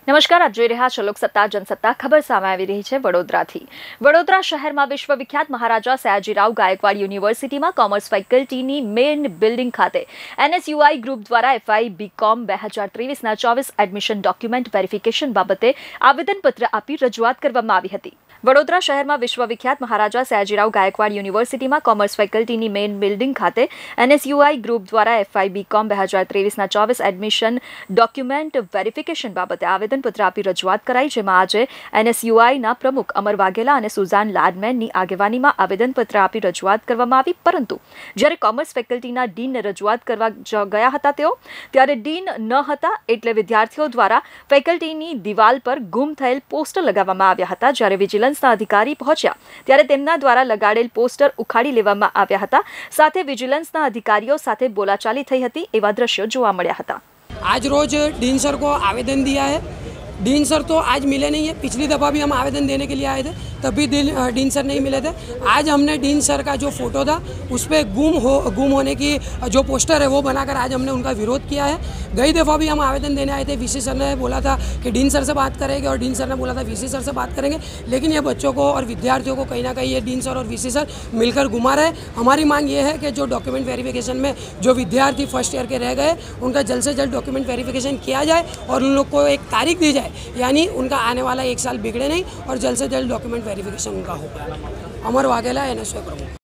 નમસ્કાર, આપ જોઈ રહ્યા છો લોકસત્તા જનસત્તા. ખબર સામે આવી રહી છે વડોદરાથી. વડોદરા શહેરમાં વિશ્વવિખ્યાત મહારાજા સયાજીરાવ ગાયકવાડ યુનિવર્સિટીમાં કોમર્સ ફેકલ્ટીની મેઇન બિલ્ડિંગ ખાતે NSUI ગ્રુપ દ્વારા FI BCom 2023-24 admission document verification બાબતે આવેદનપત્ર આપી રજૂઆત કરવામાં આવી હતી. વડોદરા શહેરમાં વિશ્વવિખ્યાત મહારાજા સયાજીરાવ ગાયકવાડ યુનિવર્સિટીમાં કોમર્સ ફેકલ્ટીની મેઇન બિલ્ડિંગ ખાતે NSUI ગ્રુપ દ્વારા FI BCom 2023-24 admission document verification બાબતે આવેદનપત્ર આપી રજૂઆત કરાઈ, જેમાં આજે NSUIના પ્રમુખ અમર વાઘેલા અને સુઝાન લાડમેનની આગેવાનીમાં આવેદનપત્ર આપી રજૂઆત કરવામાં આવી. પરંતુ જ્યારે કોમર્સ ફેકલ્ટીના ડીનને રજૂઆત કરવા ગયા હતા ત્યારે ડીન ન હતા, એટલે વિદ્યાર્થીઓ દ્વારા ફેકલ્ટીની દિવાલ પર ગુમ થયેલ પોસ્ટર લગાવવામાં આવ્યા હતા. જ્યારે વિજિલન્સના અધિકારી પહોંચ્યા ત્યારે તેમના દ્વારા લગાડેલ પોસ્ટર ઉખાડી લેવામાં આવ્યા હતા. સાથે વિજિલન્સના અધિકારીઓ સાથે બોલાચાલી થઈ હતી, एवा दृश्यों જોવા મળ્યા હતા. आज रोज डीन सर को आवेदन दिया है। डीन सर तो आज मिले नहीं है। पिछली दफ़ा भी हम आवेदन देने के लिए आए थे, तब भी डीन सर नहीं मिले थे। आज हमने डीन सर का जो फोटो था उस पर गुम होने की जो पोस्टर है वो बनाकर आज हमने उनका विरोध किया है। गई दफ़ा भी हम आवेदन देने आए थे, VC सर ने बोला था कि डीन सर से बात करेंगे और डीन सर ने बोला था VC सर से बात करेंगे, लेकिन ये बच्चों को और विद्यार्थियों को कहीं ना कहीं ये डीन सर और VC सर मिलकर घुमा रहे। हमारी मांग ये है कि जो डॉक्यूमेंट वेरिफिकेशन में जो विद्यार्थी फर्स्ट ईयर के रह गए उनका जल्द से जल्द डॉक्यूमेंट वेरिफिकेशन किया जाए और उन लोग को एक तारीख दी जाए, यानी उनका आने वाला 1 साल बिगड़े नहीं और जल्द से जल्द डॉक्यूमेंट वेरिफिकेशन उनका हो। अमर वाघेला, NSUI प्रमुख।